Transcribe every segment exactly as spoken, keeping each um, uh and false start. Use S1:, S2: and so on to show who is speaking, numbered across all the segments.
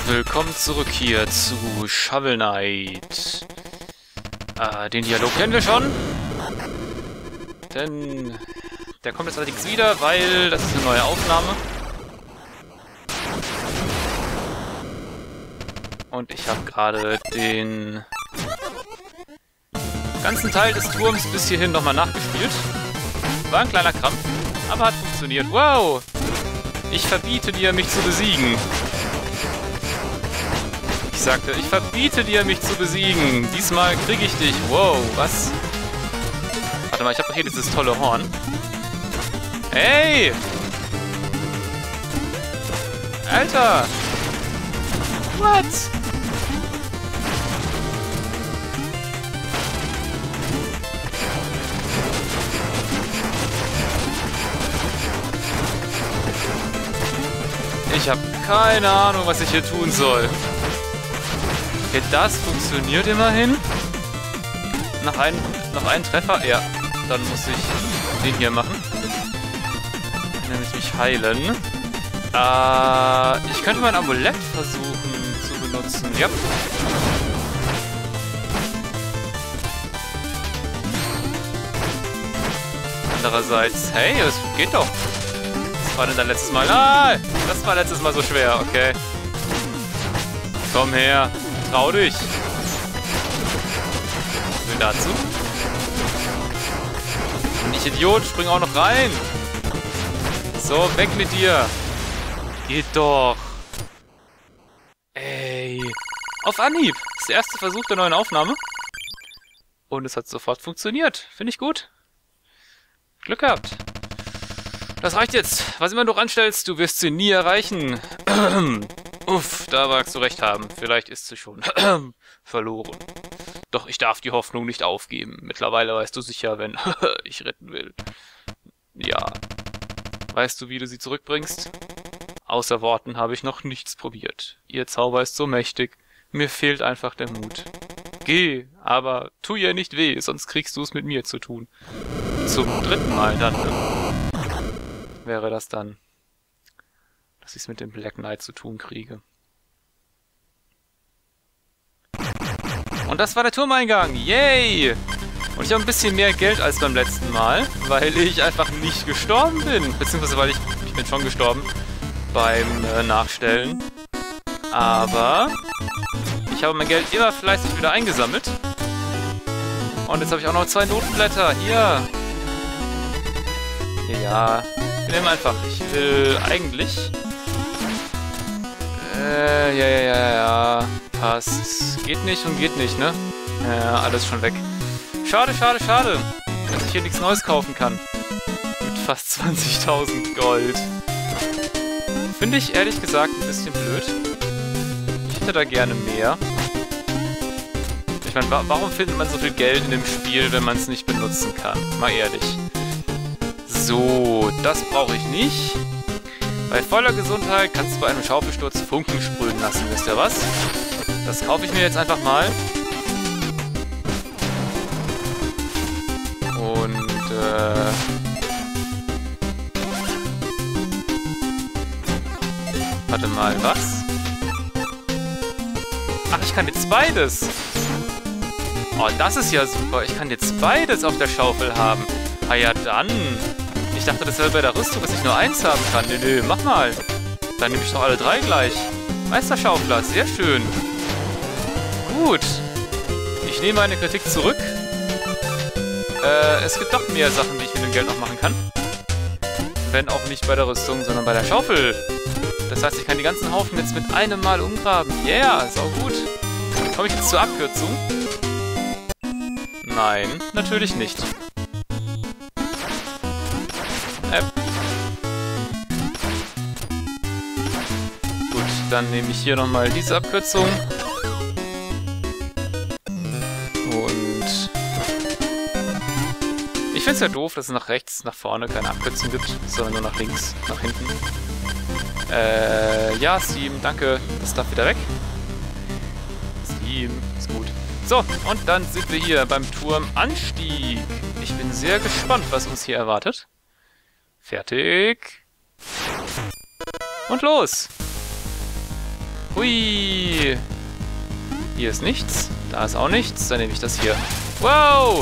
S1: willkommen zurück hier zu Shovel Knight. Äh, den Dialog kennen wir schon. Denn der kommt jetzt allerdings wieder, weil das ist eine neue Aufnahme. Und ich habe gerade den ganzen Teil des Turms bis hierhin nochmal nachgespielt. War ein kleiner Krampf, aber hat funktioniert. Wow! Ich verbiete dir, mich zu besiegen. Ich sagte, ich verbiete dir, mich zu besiegen. Diesmal kriege ich dich. Wow, was? Warte mal, ich habe doch hier dieses tolle Horn. Hey! Alter! What? Ich habe keine Ahnung, was ich hier tun soll. Okay, das funktioniert immerhin. Nach einem, nach einem Treffer, ja, dann muss ich den hier machen. Nämlich mich heilen. Äh, ich könnte mein Amulett versuchen zu benutzen. Ja. Andererseits, hey, es geht doch. Was war denn dein letztes Mal? Ah, das war letztes Mal so schwer, okay. Komm her, trau dich. Will dazu. Und ich Idiot, spring auch noch rein. So, weg mit dir. Geht doch. Ey. Auf Anhieb. Das ist der erste Versuch der neuen Aufnahme. Und es hat sofort funktioniert. Finde ich gut. Glück gehabt. Das reicht jetzt. Was immer du anstellst, du wirst sie nie erreichen. Uff, da magst du recht haben. Vielleicht ist sie schon verloren. Doch ich darf die Hoffnung nicht aufgeben. Mittlerweile weißt du sicher, wenn ich retten will. Ja. Weißt du, wie du sie zurückbringst? Außer Worten habe ich noch nichts probiert. Ihr Zauber ist so mächtig. Mir fehlt einfach der Mut. Geh, aber tu ihr nicht weh, sonst kriegst du es mit mir zu tun. Zum dritten Mal dann. Ne? Wäre das dann, dass ich es mit dem Black Knight zu tun kriege. Und das war der Turmeingang. Yay! Und ich habe ein bisschen mehr Geld als beim letzten Mal, weil ich einfach nicht gestorben bin. Beziehungsweise weil ich, ich bin schon gestorben beim äh, Nachstellen. Aber ich habe mein Geld immer fleißig wieder eingesammelt. Und jetzt habe ich auch noch zwei Notenblätter. Hier. Ja. Ich nehme einfach. Ich will eigentlich... Äh, ja, ja, ja, ja. Passt. Geht nicht und geht nicht, ne? Ja, alles schon weg. Schade, schade, schade. Dass ich hier nichts Neues kaufen kann. Mit fast zwanzigtausend Gold. Finde ich ehrlich gesagt ein bisschen blöd. Ich hätte da gerne mehr. Ich meine, wa warum findet man so viel Geld in dem Spiel, wenn man es nicht benutzen kann? Mal ehrlich. So, das brauche ich nicht. Bei voller Gesundheit kannst du bei einem Schaufelsturz Funken sprühen lassen, wisst ihr was? Das kaufe ich mir jetzt einfach mal. Und, äh... warte mal, was? Ach, ich kann jetzt beides! Oh, das ist ja super. Ich kann jetzt beides auf der Schaufel haben. Ah ja, dann. Ich dachte, das wäre bei der Rüstung, dass ich nur eins haben kann. Nö, nö, mach mal. Dann nehme ich doch alle drei gleich. Meisterschaufler, sehr schön. Gut. Ich nehme meine Kritik zurück. Äh, es gibt doch mehr Sachen, die ich mit dem Geld noch machen kann. Wenn auch nicht bei der Rüstung, sondern bei der Schaufel. Das heißt, ich kann die ganzen Haufen jetzt mit einem Mal umgraben. Yeah, sau gut. Komme ich jetzt zur Abkürzung? Nein, natürlich nicht. Äh. Gut, dann nehme ich hier nochmal diese Abkürzung. Und ich finde es ja doof, dass es nach rechts, nach vorne keine Abkürzung gibt, sondern nur nach links, nach hinten. Äh, ja, Steam, danke. Das darf wieder weg. Steam, ist gut. So, und dann sind wir hier beim Turmanstieg. Ich bin sehr gespannt, was uns hier erwartet. Fertig. Und los. Hui. Hier ist nichts. Da ist auch nichts. Dann nehme ich das hier. Wow.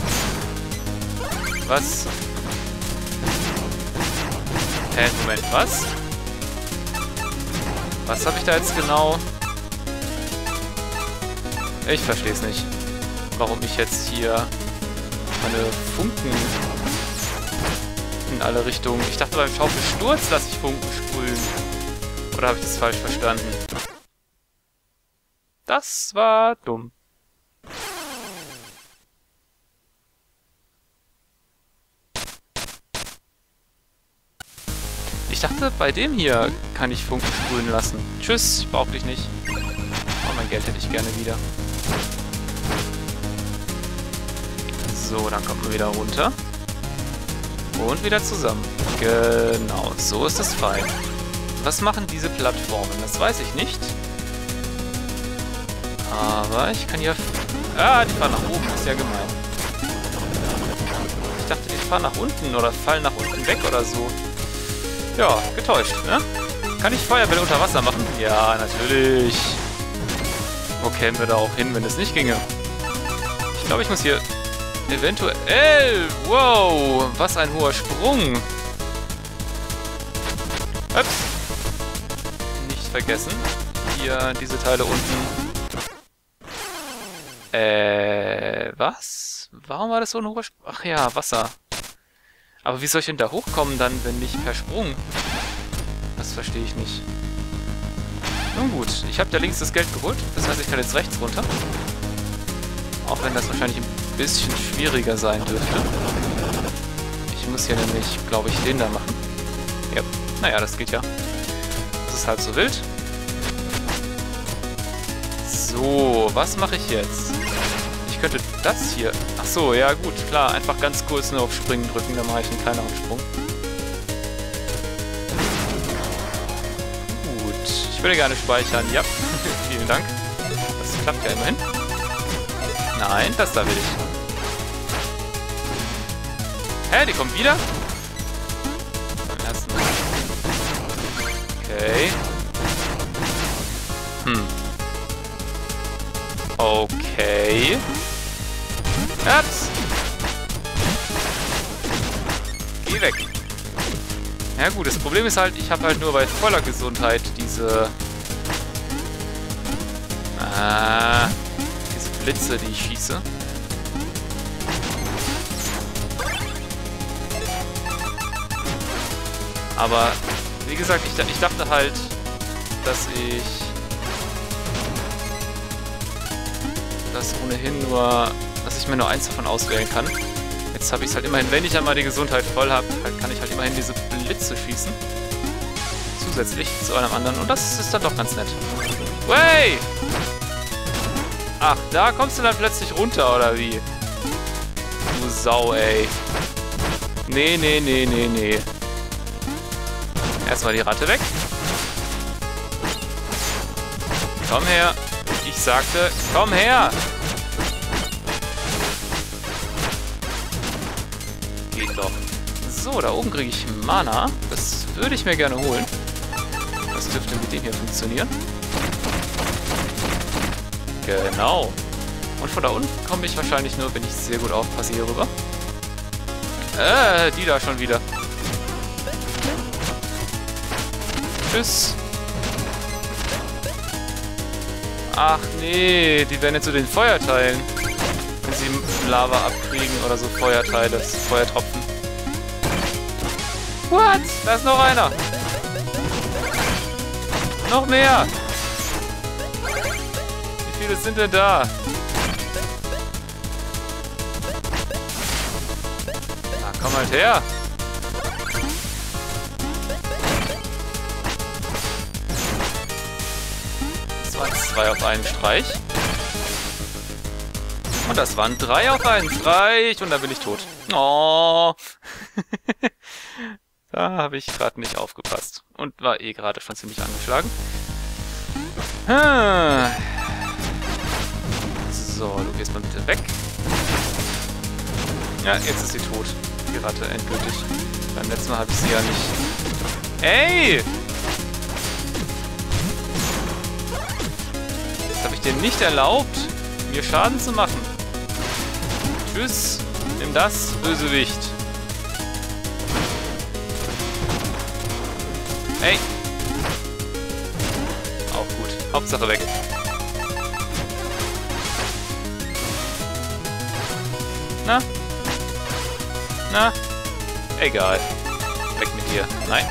S1: Was? Hä, Moment, was? Was habe ich da jetzt genau? Ich verstehe es nicht. Warum ich jetzt hier meine Funken in alle Richtungen... Ich dachte, beim Schaufelsturz lasse ich Funken sprühen. Oder habe ich das falsch verstanden? Das war dumm. Ich dachte, bei dem hier kann ich Funken sprühen lassen. Tschüss, ich brauche dich nicht. Oh, mein Geld hätte ich gerne wieder. So, dann kommt man wieder runter. Und wieder zusammen. Genau, so ist es fein. Was machen diese Plattformen? Das weiß ich nicht. Aber ich kann hier... Ah, die fahren nach oben. Ist ja gemein. Ich dachte, die fahren nach unten oder fallen nach unten weg oder so. Ja, getäuscht, ne? Kann ich Feuerbälle unter Wasser machen? Ja, natürlich. Wo kämen wir da auch hin, wenn es nicht ginge? Ich glaube, ich muss hier eventuell... Wow, was ein hoher Sprung. Ups. Nicht vergessen. Hier, diese Teile unten. Äh, was? Warum war das so ein hoher Sprung? Ach ja, Wasser. Aber wie soll ich denn da hochkommen dann, wenn nicht per Sprung? Das verstehe ich nicht. Nun gut, ich habe da links das Geld geholt. Das heißt, ich kann jetzt rechts runter. Auch wenn das wahrscheinlich ein bisschen schwieriger sein dürfte. Ich muss hier nämlich, glaube ich, den da machen. Ja, naja, das geht ja. Das ist halb so wild. So, was mache ich jetzt? Ich könnte das hier... Ach so, ja gut, klar. Einfach ganz kurz nur auf Springen drücken, dann mache ich einen kleineren Sprung. Gut, ich würde gerne speichern. Ja, vielen Dank. Das klappt ja immerhin. Nein, das da will ich. Hä, die kommt wieder? Beim ersten Mal. Okay. Hm. Okay. Ups. Geh weg. Ja gut, das Problem ist halt, ich habe halt nur bei voller Gesundheit diese... Ah, diese Blitze, die ich schieße. Aber, wie gesagt, ich, ich dachte halt, dass ich... das ohnehin nur... dass ich mir nur eins davon auswählen kann. Jetzt habe ich es halt immerhin, wenn ich einmal die Gesundheit voll habe, halt, kann ich halt immerhin diese Blitze schießen. Zusätzlich zu einem anderen. Und das ist dann doch ganz nett. Wey! Ach, da kommst du dann plötzlich runter, oder wie? Du Sau, ey. Nee, nee, nee, nee, nee. Erstmal die Ratte weg. Komm her. Ich sagte, komm her. Geht doch. So, da oben kriege ich Mana. Das würde ich mir gerne holen. Das dürfte mit dem hier funktionieren. Genau. Und von da unten komme ich wahrscheinlich nur, wenn ich sehr gut aufpasse, hier rüber. Äh, die da schon wieder. Tschüss. Ach nee, die werden jetzt zu den Feuerteilen. Wenn sie Lava abkriegen oder so Feuerteile, Feuertropfen. What? Da ist noch einer. Noch mehr. Wie viele sind denn da? Na, komm halt her. Das waren zwei auf einen Streich. Und das waren drei auf einen Streich. Und dann bin ich tot. Oh. Da habe ich gerade nicht aufgepasst. Und war eh gerade schon ziemlich angeschlagen. Hm. So, du gehst mal bitte weg. Ja, jetzt ist sie tot. Die Ratte endgültig. Beim letzten Mal habe ich sie ja nicht... Ey! ich dir nicht erlaubt, mir Schaden zu machen. Tschüss. Nimm das, Bösewicht. Ey. Auch gut. Hauptsache weg. Na? Na? Egal. Weg mit dir. Nein.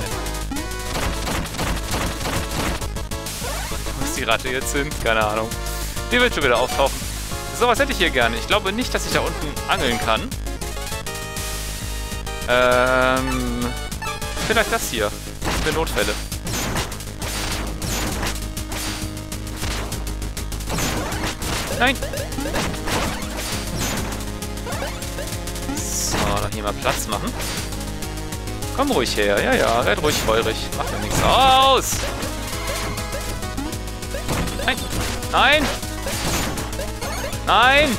S1: Wo ist die Ratte jetzt hin? Keine Ahnung. Die wird schon wieder auftauchen. So, was hätte ich hier gerne? Ich glaube nicht, dass ich da unten angeln kann. Ähm... Vielleicht das hier. Für Notfälle. Nein! So, dann hier mal Platz machen. Komm ruhig her. Ja, ja, red ruhig feurig. Macht mir nichts aus! Nein! Nein! Nein!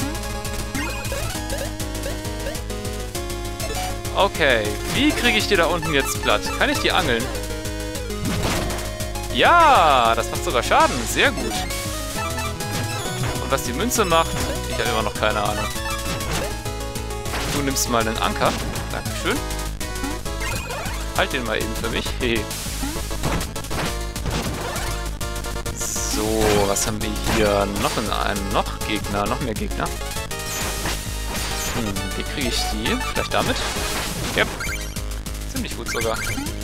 S1: Okay, wie kriege ich die da unten jetzt platt? Kann ich die angeln? Ja, das macht sogar Schaden. Sehr gut. Und was die Münze macht, ich habe immer noch keine Ahnung. Du nimmst mal einen Anker. Dankeschön. Halt den mal eben für mich. Hehe. So, was haben wir hier? Noch einen, noch Gegner, noch mehr Gegner. Hm, wie kriege ich die? Vielleicht damit? Ja. Ziemlich gut sogar.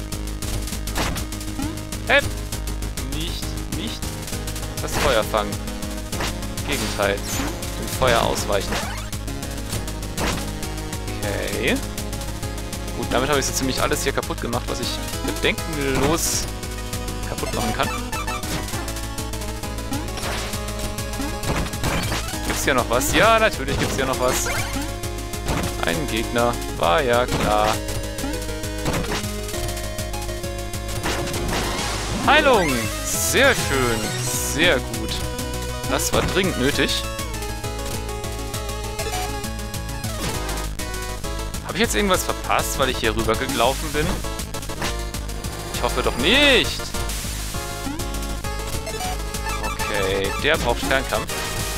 S1: Hey! Nicht, nicht das Feuer fangen. Gegenteil. Dem Feuer ausweichen. Okay. Gut, damit habe ich so ziemlich alles hier kaputt gemacht, was ich bedenkenlos kaputt machen kann. Gibt's hier noch was? Ja, natürlich gibt's hier noch was. Ein Gegner. War ja klar. Heilung! Sehr schön. Sehr gut. Das war dringend nötig. Habe ich jetzt irgendwas verpasst, weil ich hier rüber gelaufen bin? Ich hoffe doch nicht. Okay, der braucht Fernkampf.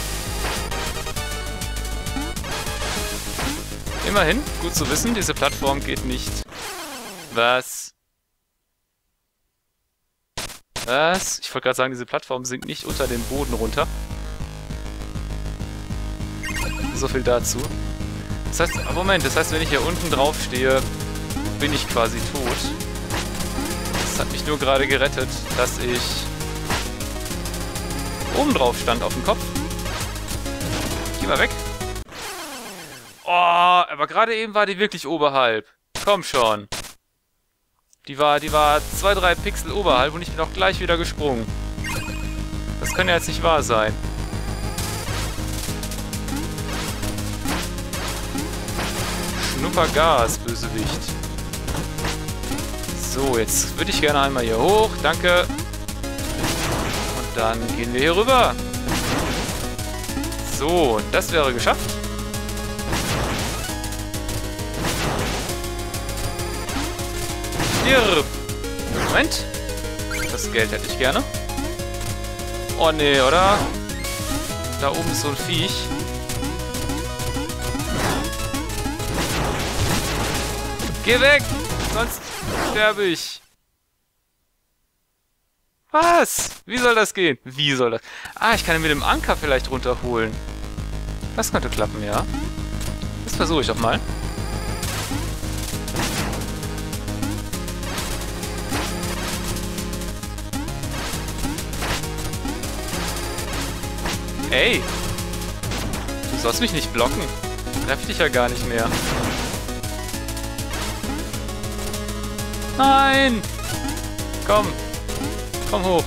S1: Immerhin, gut zu wissen, diese Plattform geht nicht. Was? Was? Ich wollte gerade sagen, diese Plattform sinkt nicht unter den Boden runter. So viel dazu. Das heißt, Moment, das heißt, wenn ich hier unten drauf stehe, bin ich quasi tot. Das hat mich nur gerade gerettet, dass ich oben drauf stand auf dem Kopf. Geh mal weg. Oh, aber gerade eben war die wirklich oberhalb. Komm schon. Die war, die war zwei, drei Pixel oberhalb und ich bin auch gleich wieder gesprungen. Das kann ja jetzt nicht wahr sein. Schnuppergas, Bösewicht. So, jetzt würde ich gerne einmal hier hoch. Danke. Und dann gehen wir hier rüber. So, das wäre geschafft. Stirb! Moment. Das Geld hätte ich gerne. Oh nee, oder? Da oben ist so ein Viech. Geh weg! Sonst sterbe ich. Was? Wie soll das gehen? Wie soll das? Ah, ich kann ihn mit dem Anker vielleicht runterholen. Das könnte klappen, ja. Das versuche ich doch mal. Ey! Du sollst mich nicht blocken. Ich treff dich ja gar nicht mehr. Nein! Komm! Komm hoch!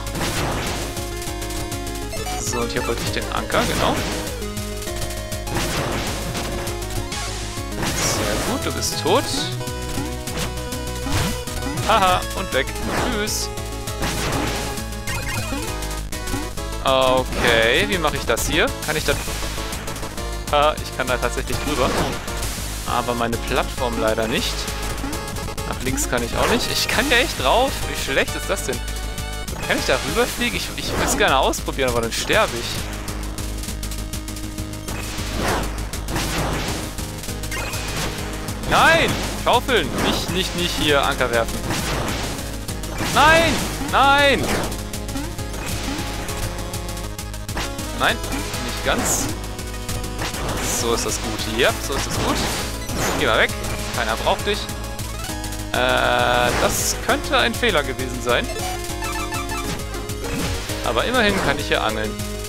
S1: So, und hier wollte ich den Anker, genau. Sehr gut, du bist tot. Haha, und weg. Tschüss. Okay, wie mache ich das hier? Kann ich da... Ah, ich kann da tatsächlich drüber. Aber meine Plattform leider nicht. Nach links kann ich auch nicht. Ich kann ja echt drauf. Wie schlecht ist das denn? Kann ich da rüberfliegen? Ich, ich will es gerne ausprobieren, aber dann sterbe ich. Nein! Schaufeln! Nicht, nicht, nicht hier Anker werfen. Nein! Nein! Nein, nicht ganz. So ist das gut. Ja, so ist das gut. Geh mal weg. Keiner braucht dich. Äh, das könnte ein Fehler gewesen sein. Aber immerhin kann ich hier angeln.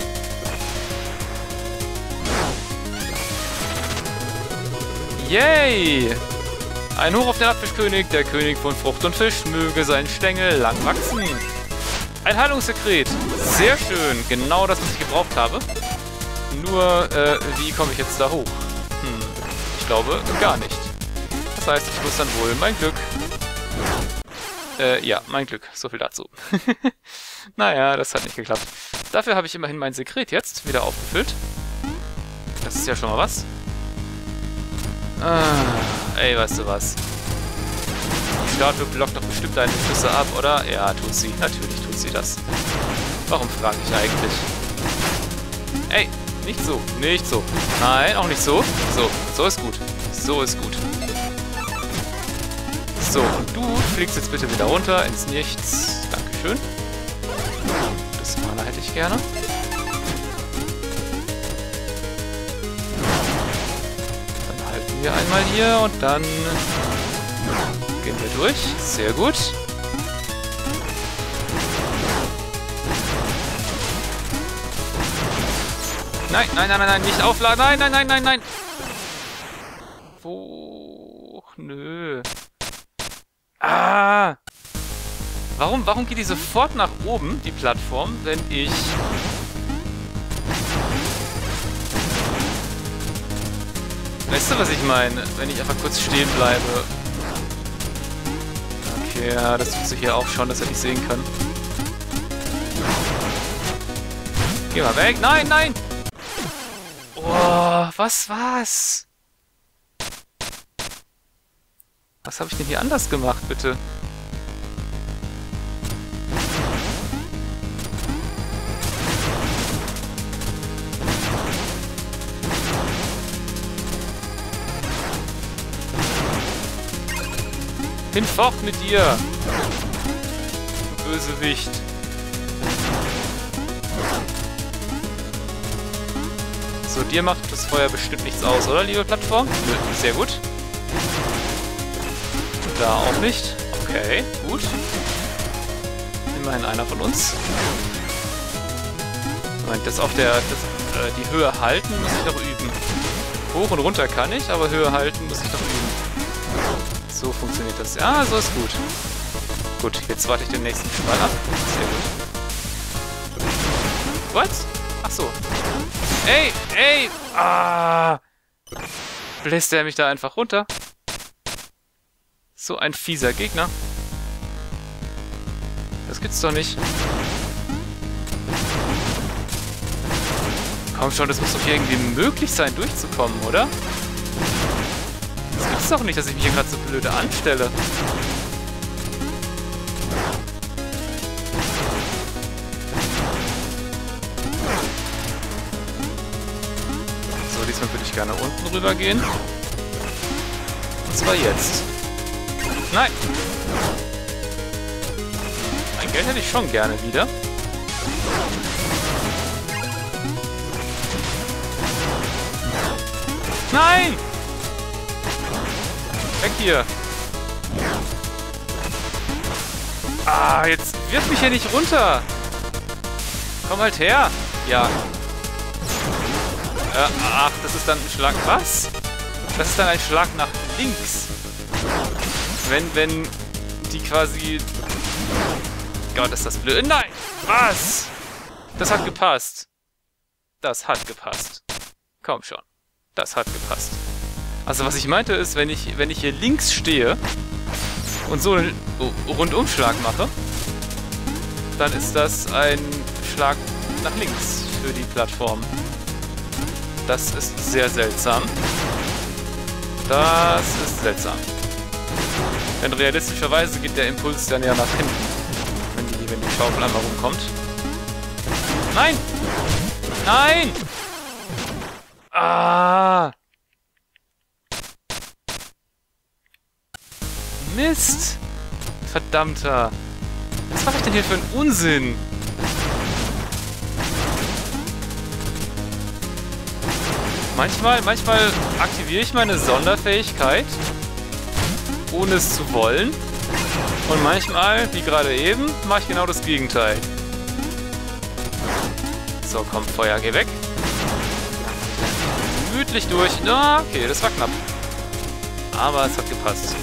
S1: Yay! Ein Hoch auf den Abfischkönig, der König von Frucht und Fisch, möge sein Stängel lang wachsen. Ein Heilungssekret. Sehr schön. Genau das, was ich gebraucht habe. Nur, äh, wie komme ich jetzt da hoch? Hm, ich glaube, gar nicht. Das heißt, ich muss dann wohl mein Glück... Äh, ja, mein Glück. So viel dazu. Naja, das hat nicht geklappt. Dafür habe ich immerhin mein Sekret jetzt wieder aufgefüllt. Das ist ja schon mal was. Ah, ey, weißt du was? Die Statue blockt doch bestimmt deine Schüsse ab, oder? Ja, tut sie. Natürlich tut sie das. Warum frage ich eigentlich? Ey, nicht so. Nicht so. Nein, auch nicht so. So, so ist gut. So ist gut. So, und du fliegst jetzt bitte wieder runter ins Nichts. Dankeschön. Das Mana hätte ich gerne. Dann halten wir einmal hier und dann gehen wir durch. Sehr gut. Nein, nein, nein, nein, nein, nicht aufladen. Nein, nein, nein, nein, nein. Wo? Nö. Ah! Warum, warum geht die sofort nach oben, die Plattform, wenn ich... Weißt du, was ich meine? Wenn ich einfach kurz stehen bleibe. Okay, ja, das tut sich hier auch schon, dass er nicht sehen kann. Geh mal weg. Nein, nein! Oh, was war's? Was habe ich denn hier anders gemacht, bitte? Hinfort mit dir! Du Bösewicht! So, dir macht das Feuer bestimmt nichts aus, oder, liebe Plattform? Nö, sehr gut. Da auch nicht. Okay, gut. Immerhin einer von uns. Moment, das auf der... Das, äh, die Höhe halten muss ich noch üben. Hoch und runter kann ich, aber Höhe halten muss ich noch üben. So funktioniert das. Ja, so ist gut. Gut, jetzt warte ich den nächsten Schwall ab. Sehr gut. What? Ach so. Ey, ey! Ah! Bläst er mich da einfach runter? So ein fieser Gegner. Das gibt's doch nicht. Komm schon, das muss doch irgendwie möglich sein, durchzukommen, oder? Das gibt's doch nicht, dass ich mich hier gerade so blöde anstelle. So, diesmal würde ich gerne unten rüber gehen. Und zwar jetzt. Nein! Mein Geld hätte ich schon gerne wieder. Nein! Weg hier! Ah, jetzt wirf mich hier nicht runter! Komm halt her! Ja. Äh, ach, das ist dann ein Schlag... Was? Das ist dann ein Schlag nach links. Wenn, wenn die quasi... Gott, ist das blöd. Nein! Was? Das hat gepasst. Das hat gepasst. Komm schon. Das hat gepasst. Also was ich meinte ist, wenn ich, wenn ich hier links stehe und so einen Rundumschlag mache, dann ist das ein Schlag nach links für die Plattform. Das ist sehr seltsam. Das ist seltsam. Denn realistischerweise geht der Impuls dann ja nach hinten, wenn die, wenn die Schaufel einmal rumkommt. Nein! Nein! Ah! Mist! Verdammter! Was mache ich denn hier für einen Unsinn? Manchmal, manchmal aktiviere ich meine Sonderfähigkeit, ohne es zu wollen. Und manchmal, wie gerade eben, mache ich genau das Gegenteil. So, komm, Feuer, geh weg. Gemütlich durch. Na, okay, das war knapp. Aber es hat gepasst.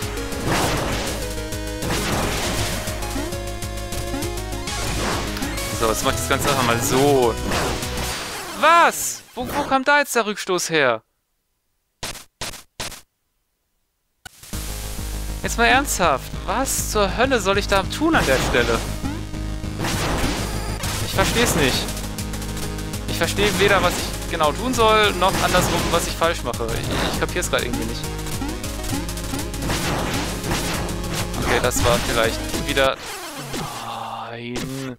S1: So, jetzt mach ich das Ganze einfach mal so. Was? Wo, wo kam da jetzt der Rückstoß her? Jetzt mal ernsthaft. Was zur Hölle soll ich da tun an der Stelle? Ich verstehe es nicht. Ich verstehe weder, was ich genau tun soll, noch andersrum, was ich falsch mache. Ich, ich kapiere es gerade irgendwie nicht. Okay, das war vielleicht wieder... Nein...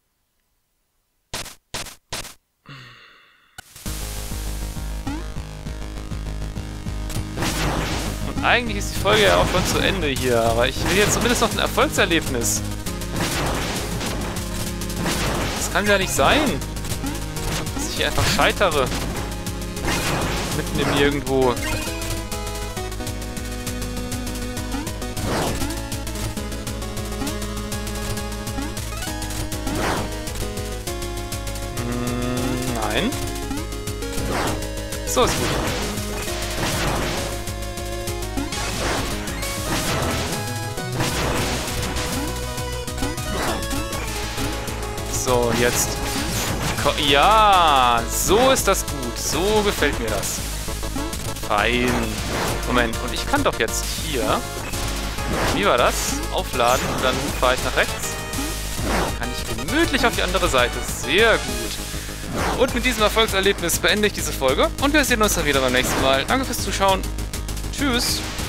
S1: Eigentlich ist die Folge ja auch schon zu Ende hier, aber ich will jetzt zumindest noch ein Erfolgserlebnis. Das kann ja nicht sein, dass ich hier einfach scheitere. Mitten im Nirgendwo. Hm, nein. So ist gut. So, und jetzt... Ja, so ist das gut. So gefällt mir das. Fein. Moment, und ich kann doch jetzt hier... Wie war das? Aufladen und dann fahre ich nach rechts. Dann kann ich gemütlich auf die andere Seite. Sehr gut. Und mit diesem Erfolgserlebnis beende ich diese Folge. Und wir sehen uns dann wieder beim nächsten Mal. Danke fürs Zuschauen. Tschüss.